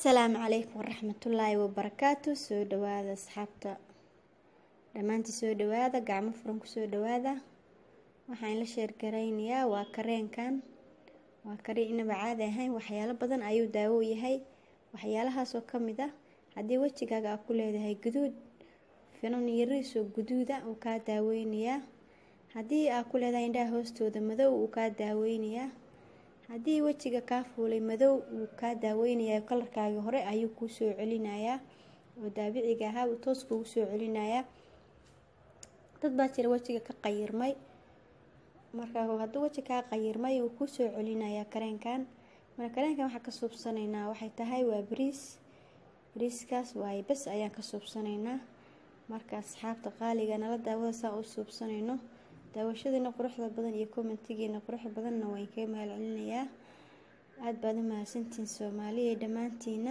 السلام عليكم ورحمة الله وبركاته. سو دوادا أصحابتا دمانتي سو دوادا قاعمة فرنك سو دوادا waxaan la sheer gareynayaa waa kareenkan waa kari inaba caadi ahayn waxyaalo badan ayuu daawo yahay waxyaalahaas oo kamid ah hadii wajigaaga aad ku leedahay guduud finan yariiso guduuda uu ka daaweynayaa hadii aad ku leedahay indhaha hoostooda madow uu ka daaweynayaa hadii wajiga ka fuulay madow uu ka daaweynayaa kalarkaaga hore ayuu ku soo celinayaa oo daabiciga ah uu toos ku soo celinayaa dad baa jira wajiga ka qayirmay marka haduu wajiga ka qayirmay uu ku soo celinayaa kareenkan waxa ka suubsanaynaa waxay tahay waa bariiskaas waay bas ayaan ka suubsanaynaa marka asxaabta qaaliga nala daawada saa u suubsanayno daawashadina quruxda badan iyo commentigeena quruxda badanna waan ka mahadcelinayaa aad baad u mahadsantiin Soomaaliya dhamaantiina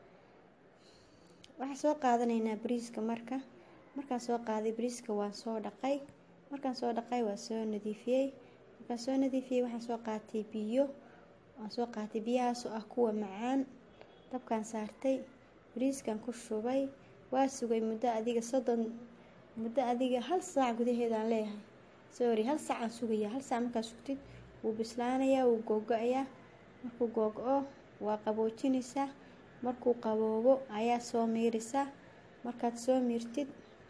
waxa soo qaadanaynaa bariiska markaan soo qaaday bariiska waan soo dhaqay markaan soo dhaqay waa soo nadiifiyay waxaan soo qaatay biyo biyahaas oo ah kuwa macaan dabkaan saartay bariiskan ku shubay waa sugay muddo adiga hal saac gudaheeda aan leeyahay hal saac aan sugaya hal saac markaa sugtid wuu bislaanayaa wuu googo'ayaa markuu googo'o waa qaboojinaysaa markuu qaboobo ayaa soo miiraysaa markaad soo miirtid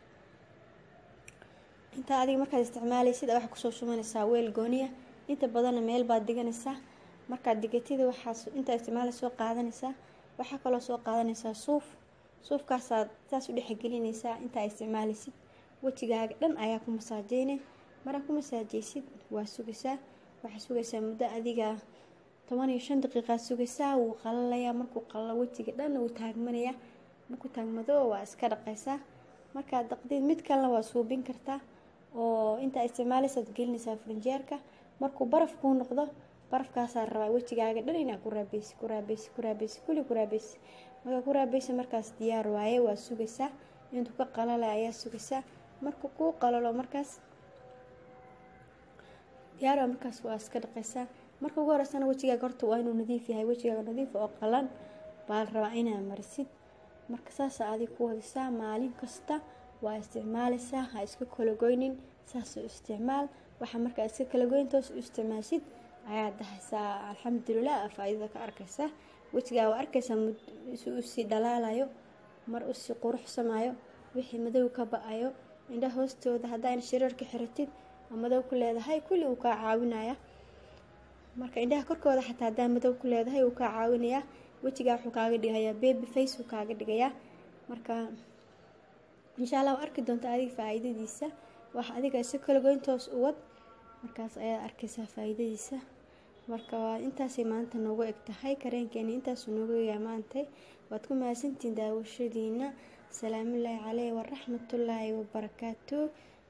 inta adiga markaad isticmaalaysid waxa ku soo shumanaysaa weel gooniya inta badan meel baad diganaysaa markaad digatid waxa inta isticmaalay soo qaadanaysaa waxa kale soo qaadanaysaa suufkaas taas u dhexgelinaysaa inta isticmaalaysid wajigaaga dhan ayaa ku masaajeynay marka ku masaajeysid waa sugaysaa muddo adiga 15 daqiiqo sugaysaa wuu qalalayaa markuu qalalo wajiga dhan uu taagmanaya markuu taagmado waa iska dhaqaysaa marka daqdid mid kale waa suubin kartaa oo inta isticmaalaysid gelinaysaa frinjeerka markuu baraf ku noqdo barafkaas rabaa wajigaaga dhan inaad ku raabayso markaas diyaar waaye waa sugaysaa intuu ka qalalayo ayaa sugaysaa markuu ku qalalo markaas diyaar markaas waa iska dhaqaysaa marka ugu horeysana wajigaaga horta waa inuu nadiif yahay wajigaaga nadiif oo qalan baa rabaa inaad marisid marka saas aad ku wadaysaa maalin kasta waa isticmaalaysaa ha iska kala goynin saas u isticmaal waxa marka iska kala goyntoos u isticmaashid ayaa dhahaysaa alxamdulillah faa'iido ka arkaysaa wajigaaga waa arkaysaa uu si dhalaalayo mar uu si quruxsamayo wixii madow ka ba'ayo indhaha hoostooda hadaan shirarka xiratid madow ku leedahay kulli uu ka caawinaya marka indhaha korkooda xataa hadaan madow ku leedahay uu ka caawinaya wajiga wuxuu kaaga dhigayaa baby face uu kaaga dhigayaa marka insha Allah arki doonta adiga faa'iidadiisa wax adiga si kala goyntoos u wad markaas ayaa arkaysaa faa'iidadiisa marka intaas maanta noogu eg tahay kareenkeena intaas noogu yaamaantay waad ku mahadsantiin daawashadiina salaamu alayhi wa rahmatullahi wa barakaatuh.